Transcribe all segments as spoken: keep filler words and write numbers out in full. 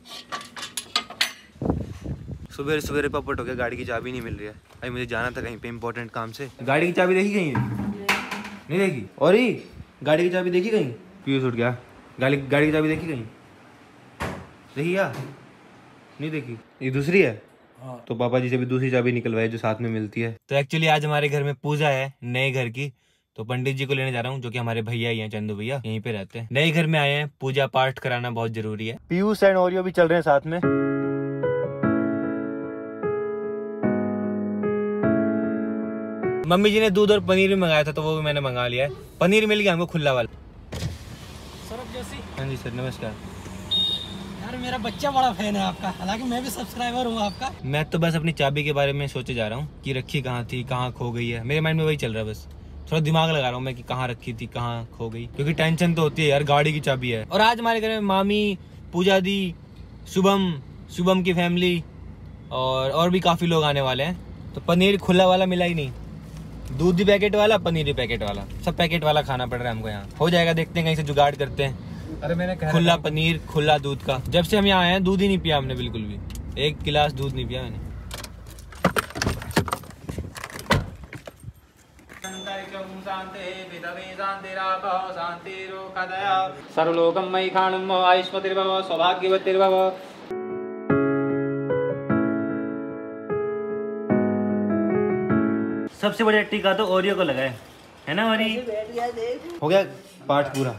सुबह सुबह पपट हो गया, गाड़ी की चाबी नहीं मिल रही है। अभी मुझे जाना था कहीं पे इम्पोर्टेंट काम से। गाड़ी की चाबी देखी कहीं? नहीं देखी। और ही गाड़ी की चाबी देखी कहीं? फ्यूज उठ गया। गाड़ी गाड़ी की चाबी देखी कहीं? देखी क्या? नहीं देखी। ये दूसरी है। हाँ। तो पापा जी से भी दूसरी चाबी निकलवाई जो साथ में मिलती है। तो एक्चुअली आज हमारे घर में पूजा है नए घर की, तो पंडित जी को लेने जा रहा हूँ, जो कि हमारे भैया ही हैं, चंदू भैया, यहीं पे रहते हैं। नए घर में आए हैं, पूजा पाठ कराना बहुत जरूरी है। पीयूष एंड ओरियो भी चल रहे हैं साथ में। मम्मी जी ने दूध और पनीर भी मंगाया था, तो वो भी मैंने मंगा लिया है। पनीर मिल गया हमको खुला वाला। सौरभ जोशी। हाँ जी सर, नमस्कार। यार मेरा बच्चा बड़ा फैन है आपका, हालांकि मैं भी सब्सक्राइबर हूँ आपका। मैं तो बस अपनी चाबी के बारे में सोचे जा रहा हूँ कि रखी कहाँ थी, कहाँ खो गई है। मेरे माइंड में वही चल रहा है, बस थोड़ा दिमाग लगा रहा हूँ मैं कि कहाँ रखी थी, कहाँ खो गई, क्योंकि टेंशन तो होती है यार, गाड़ी की चाबी है। और आज हमारे घर में मामी, पूजा दी, शुभम, शुभम की फैमिली और और भी काफी लोग आने वाले हैं। तो पनीर खुला वाला मिला ही नहीं, दूध भी पैकेट वाला, पनीर भी पैकेट वाला, सब पैकेट वाला खाना पड़ रहा है हमको। यहाँ हो जाएगा, देखते हैं कहीं से जुगाड़ करते हैं। अरे मैंने खुला पनीर, खुला दूध का। जब से हम यहाँ आए हैं दूध ही नहीं पिया हमने, बिल्कुल भी एक गिलास दूध नहीं पिया मैंने। सर्वलोकं मयि खाणुम आयुष्मतिर्भव सौभाग्यवतिर्भव। सबसे बढ़िया टीका तो ओरियो को लगा है, है ना ओरी? हो गया पाठ पूरा।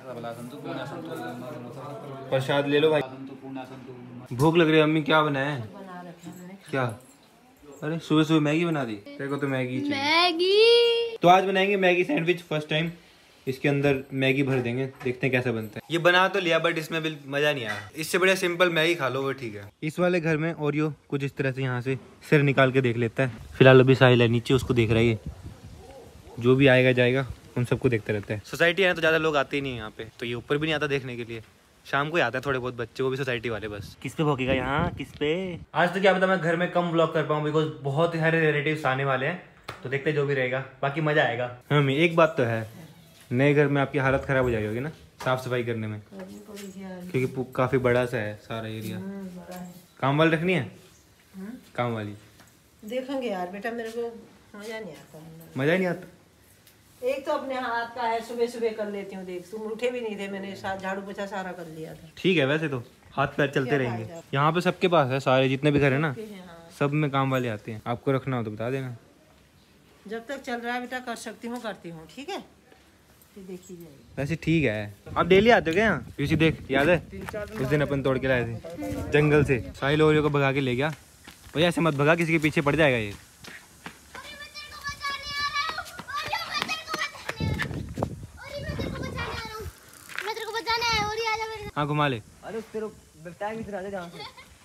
प्रसाद ले लो भाई। भूख लग रही है अम्मी, क्या बनाया है? क्या? अरे सुबह सुबह मैगी बना दी तेरे को? तो मैगी चाहिए। मैगी तो आज बनाएंगे मैगी सैंडविच फर्स्ट टाइम। इसके अंदर मैगी भर देंगे, देखते हैं कैसा बनता है। ये बना तो लिया बट इसमें भी मजा नहीं आया। इससे बढ़िया सिंपल मैगी खा लो, वो ठीक है। इस वाले घर में ओरियो कुछ इस तरह से यहाँ से सिर निकाल के देख लेता है। फिलहाल अभी साहिल है नीचे, उसको देख रहा है। जो भी आएगा जाएगा उन सबको देखते रहता है। सोसाइटी है तो ज्यादा लोग आते ही नहीं है यहाँ पे, तो ये ऊपर भी नहीं आता देखने के लिए। शाम को ही आता है थोड़े बहुत बच्चे, वो भी सोसाइटी वाले बस। किस पे भोगेगा यहाँ, किस पे? आज तो क्या पता मैं घर में कम व्लॉग कर पाऊँ, बिकॉज बहुत सारे रिलेटिव्स आने वाले हैं। तो देखते जो भी रहेगा, बाकी मजा आएगा। हाँ एक बात तो है, नए घर में आपकी हालत खराब हो जाएगी होगी ना साफ सफाई करने में, क्योंकि काफी बड़ा सा है सारा एरिया। काम वाली रखनी है, काम वाली देखेंगे यार बेटा, मेरे को मजा नहीं आता। मजा ही नहीं आता। एक तो अपने हाथ का है, सुबह सुबह कर लेती हूँ। देख तुम उठे भी नहीं थे, मैंने झाड़ू पोछा सारा कर लिया था। ठीक है, वैसे तो हाथ पैर चलते रहेंगे। यहाँ पे सबके पास है, सारे जितने भी घर है ना, सब में काम वाले आते हैं। आपको रखना हो तो बता देना। जब तक चल रहा है बेटा कर सकती हूँ, करती हूँ, ठीक है? देखी जाएगी। वैसे ठीक है। आप डेली आते हो क्या यहाँ? यूसी देख, याद है उस दिन अपन तोड़ के लाए थे जंगल से। साहिल ओरियो को भगा के ले गया। भैया ऐसे मत भगा, किसी के पीछे पड़ जाएगा ये। हाँ घुमा ले। अरे तेरे टाइम इधर आ जा जहाँ से।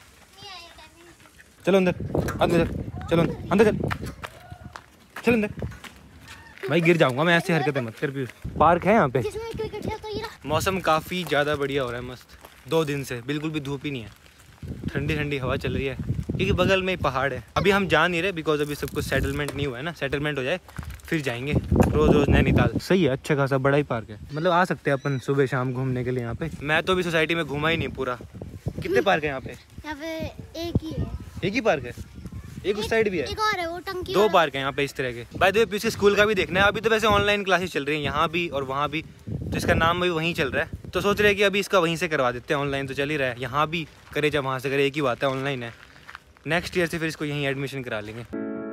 चलो अंदर, अंदर चलो, अंदर चल, चल अंदर। भाई गिर जाऊंगा मैं, ऐसे हरकतें मत कर। भी पार्क है यहाँ पे। मौसम काफी ज्यादा बढ़िया हो रहा है, मस्त। दो दिन से बिल्कुल भी धूप ही नहीं है, ठंडी ठंडी हवा चल रही है, क्योंकि बगल में ही पहाड़ है। अभी हम जा नहीं रहे बिकॉज अभी सब कुछ सेटलमेंट नहीं हुआ है ना। सेटलमेंट हो जाए फिर जाएंगे रोज रोज नैनीताल। सही है, अच्छा खासा बड़ा ही पार्क है, मतलब आ सकते हैं अपन सुबह शाम घूमने के लिए यहाँ पे। मैं तो अभी सोसाइटी में घूमा ही नहीं पूरा। कितने पार्क है यहाँ पे? यहाँ पे एक ही है। एक ही पार्क है? एक उस साइड भी है? एक और है, वो टंकी। दो पार्क है यहाँ पे इस तरह के। बाय द वे पीछे स्कूल का भी देखना है। अभी तो वैसे ऑनलाइन क्लासेस चल रही हैं यहाँ भी और वहाँ भी, तो इसका नाम भी वहीं चल रहा है। तो सोच रहे हैं कि अभी इसका वहीं से करवा देते हैं। ऑनलाइन तो चल ही रहा है, यहाँ भी करे जब वहाँ से करे एक ही बात है, ऑनलाइन है। नेक्स्ट ईयर से फिर इसको यहीं एडमिशन करा लेंगे।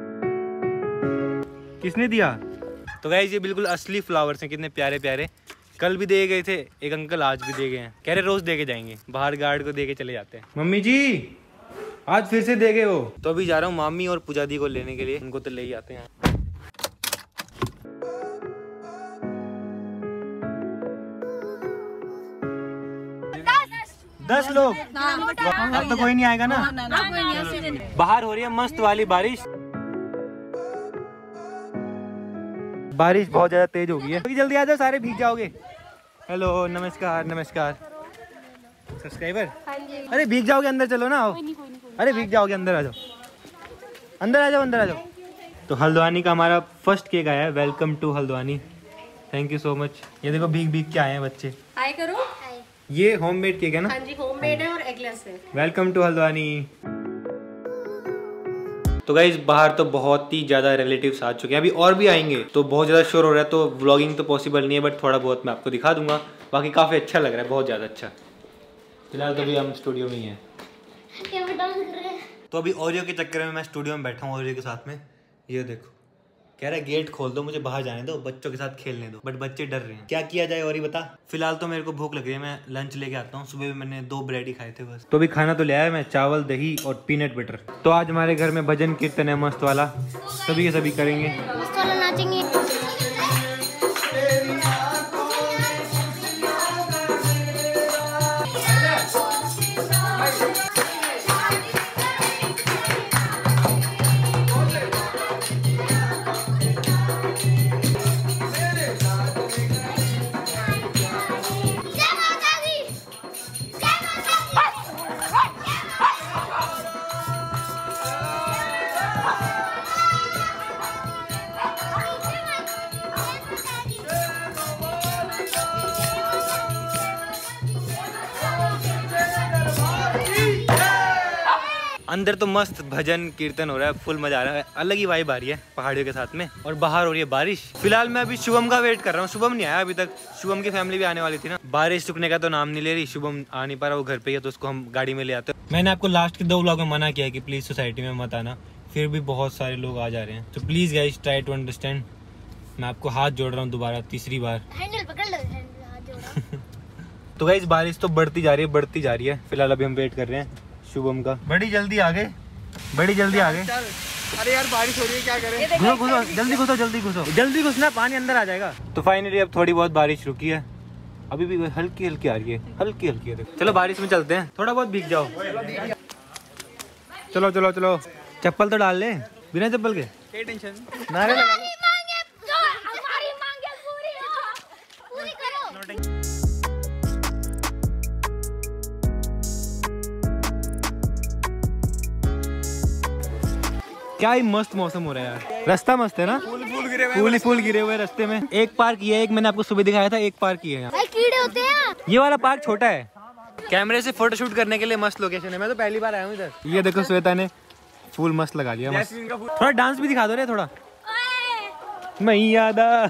किसने दिया? तो गाइस ये बिल्कुल असली फ्लावर्स हैं, कितने प्यारे प्यारे। कल भी दे गए थे एक अंकल, आज भी दे गए हैं। कह रहे रोज दे के जाएंगे, बाहर गार्ड को दे के चले जाते हैं। मम्मी जी आज फिर से दे गए वो। तो अभी जा रहा हूँ मामी और पूजा दी को लेने के लिए, उनको तो ले ही आते हैं। दस लोग? अब तो कोई नहीं आएगा ना? बाहर हो रही है मस्त वाली बारिश। बारिश बहुत ज्यादा तेज हो गई है, जल्दी आ जाओ, सारे भीग जाओगे। हेलो नमस्कार नमस्कार सब्सक्राइबर। अरे भीग जाओगे, अंदर चलो ना। आओ, अरे भीग जाओगे, अंदर आ जाओ, अंदर आ जाओ, अंदर आ जाओ। तो हल्द्वानी का हमारा फर्स्ट केक आया है। Welcome to Haldwani, thank you so much. ये देखो भीग भीग के आए हैं बच्चे। हाय करो। ये होममेड केक है ना? हाँ जी होममेड होममेड है और एगलेस है। Welcome to Haldwani. तो गाइस बाहर तो बहुत ही ज्यादा रिलेटिव्स आ चुके हैं, अभी और भी आएंगे तो बहुत ज्यादा शोर हो रहा है, तो व्लॉगिंग तो पॉसिबल नहीं है, बट थोड़ा बहुत मैं आपको दिखा दूंगा। बाकी काफी अच्छा लग रहा है, बहुत ज्यादा अच्छा। फिलहाल तो अभी हम स्टूडियो में ही हैं। तो अभी ओरियो के चक्कर में मैं स्टूडियो में बैठा हूँ ओरियो के साथ में। ये देखो कह रहा है गेट खोल दो, मुझे बाहर जाने दो, बच्चों के साथ खेलने दो, बट बच्चे डर रहे हैं। क्या किया जाए और ही बता। फिलहाल तो मेरे को भूख लग रही है, मैं लंच लेके आता हूँ। सुबह भी मैंने दो ब्रेड ही खाए थे बस। तो अभी खाना तो ले आया मैं, चावल दही और पीनट बटर। तो आज हमारे घर में भजन कीर्तन है मस्त वाला, सभी के सभी करेंगे, मस्त वाला नाचेंगे। अंदर तो मस्त भजन कीर्तन हो रहा है, फुल मजा आ रहा है, अलग ही वाइब आ रही है पहाड़ियों के साथ में। और बाहर हो रही है बारिश। फिलहाल मैं अभी शुभम का वेट कर रहा हूँ, शुभम नहीं आया अभी तक। शुभम की फैमिली भी आने वाली थी ना, बारिश रुकने का तो नाम नहीं ले रही, शुभम आ नहीं पा रहा, वो घर पे ही है, तो उसको हम गाड़ी में ले आते हैं। मैंने आपको लास्ट के दो व्लॉग में मना किया कि प्लीज सोसाइटी में मत आना, फिर भी बहुत सारे लोग आ जा रहे हैं, तो please guys try to understand. मैं आपको हाथ जोड़ रहा हूँ दोबारा, तीसरी बार। हैंडल पकड़ लो, हैंडल हाथ जोड़ो। तो गाइस बारिश तो बढ़ती जा रही है, बढ़ती जा रही है। फिलहाल अभी हम वेट कर रहे हैं शुभम का। बड़ी जल्दी आ गए, बड़ी जल्दी आ गए। अरे यार बारिश हो रही है, क्या करें। घुसो घुसो जल्दी घुसो जल्दी घुसो जल्दी घुसना, पानी अंदर आ जाएगा। तो फाइनली अब थोड़ी बहुत बारिश रुकी है, अभी भी हल्की हल्की आ रही है, हल्की हल्की है। चलो बारिश में चलते हैं, थोड़ा बहुत भीग जाओ। चलो चलो चलो, चप्पल तो डाल ले, बिना चप्पल के कोई टेंशन नारे लगा लो। हमारी मांगे पूरी हो, पूरी करो। क्या ही मस्त मौसम हो रहा है यार, रास्ता मस्त है ना, फूल फूल गिरे हुए, फूल ही फूल गिरे हुए रास्ते में। एक पार्क ये है, एक मैंने आपको सुबह दिखाया था, एक पार्क ये है। भाई कीड़े होते हैं। ये वाला पार्क छोटा है, कैमरे से फोटो शूट करने के लिए मस्त लोकेशन है। मैं तो पहली बार आया हूँ इधर। ये देखो श्वेता ने फूल मस्त लगा लिया, मस्त। थोड़ा डांस भी दिखा दो रे थोड़ा। मैया दा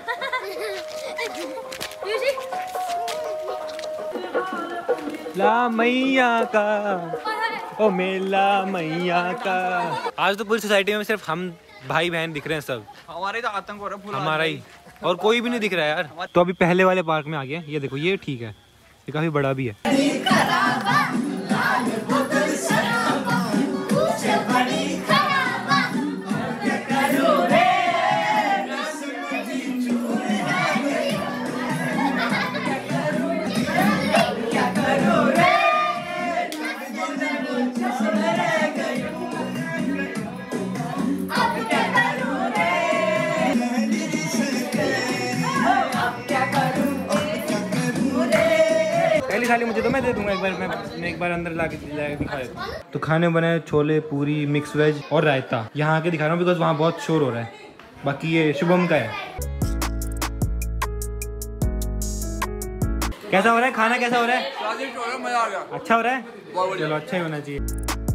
ला मैया का ओ मेला मैया का। आज तो पूरी सोसाइटी में सिर्फ हम भाई बहन दिख रहे हैं, सब हमारे तो आतंक हो रहा है, हमारा ही, और कोई भी नहीं दिख रहा है यार। तो अभी पहले वाले पार्क में आ गए। ये देखो ये ठीक है, ये काफी बड़ा भी है। थाली मुझे तो मैं दे दूंगा, एक बार मैं, मैं एक बार अंदर लाके दिखा देता हूँ। तो खाने बनाए छोले पूरी मिक्स वेज और रायता। यहाँ आके दिखा रहा हूँ बिकॉज वहाँ बहुत शोर हो रहा है। बाकी ये शुभम का है। कैसा हो रहा है खाना, कैसा हो रहा है? स्वादिष्ट हो रहा है, मजा आ गया। अच्छा हो रहा है, चलो अच्छा ही होना चाहिए।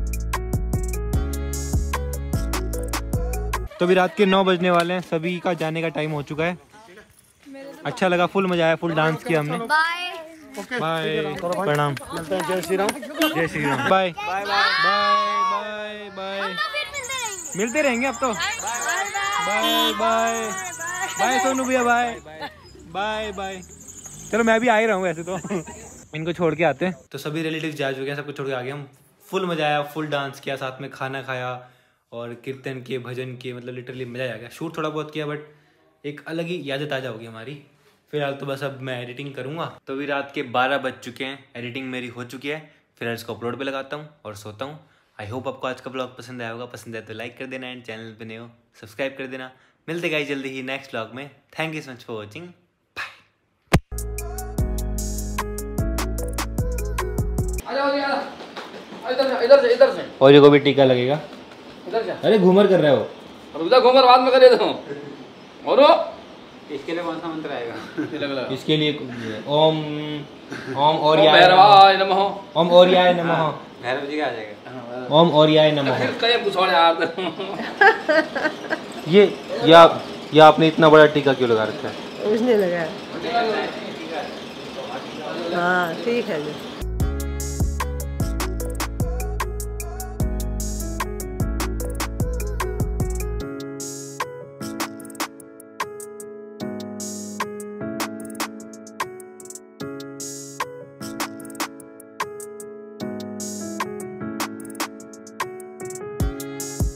तो अभी रात के नौ बजने वाले हैं, सभी का जाने का टाइम हो चुका है। अच्छा लगा, फुल मजा आया, फुल डांस किया हमने। बाय, प्रणाम, जय श्री राम, जय Shri Ram, bye bye bye bye, मिलते रहेंगे अब तो। बाय बाय बाय सोनू भैया, बाय बाय बाय। चलो मैं भी आ ही रहा हूँ वैसे तो। इनको छोड़ के आते हैं। तो सभी रिलेटिव्स जा चुके हैं, सबको छोड़ के आ गए हम। फुल मजा आया, फुल डांस किया, साथ में खाना खाया और कीर्तन किए, भजन किए, मतलब लिटरली मजा आ गया। शूट थोड़ा बहुत किया बट एक अलग ही यादें ताजा होगी हमारी। फिलहाल तो बस अब मैं एडिटिंग करूंगा। तो अभी रात के बारह बज चुके हैं, एडिटिंग मेरी हो चुकी है। फिर इसको अपलोड पे लगाता हूँ और सोता हूँ। आई होप आपको आज का ब्लॉग पसंद आया होगा। पसंद आए तो लाइक कर देना एंड चैनल पे नए हो सब्सक्राइब कर देना। मिलते गाइस जल्दी ही नेक्स्ट ब्लॉग में। Thank you so much for watching. इधर से इधर से और को भी टीका लगेगा। इधर जा। अरे घूमर कर रहे हो, रुक जा, घूमर बाद में कर देता हूँ। और इसके लिए कौन सा मंत्र आएगा? इसके लिए ओम ओम और ओम भैरवाय नमः। ओम और्याय नमः। भैरव जी का आ जाएगा। ओम और्याय नमः। कहीं कुछ और यार। ये या ये आपने इतना बड़ा टीका क्यों लगा रखा है? उसने लगाया। हाँ ठीक है जी।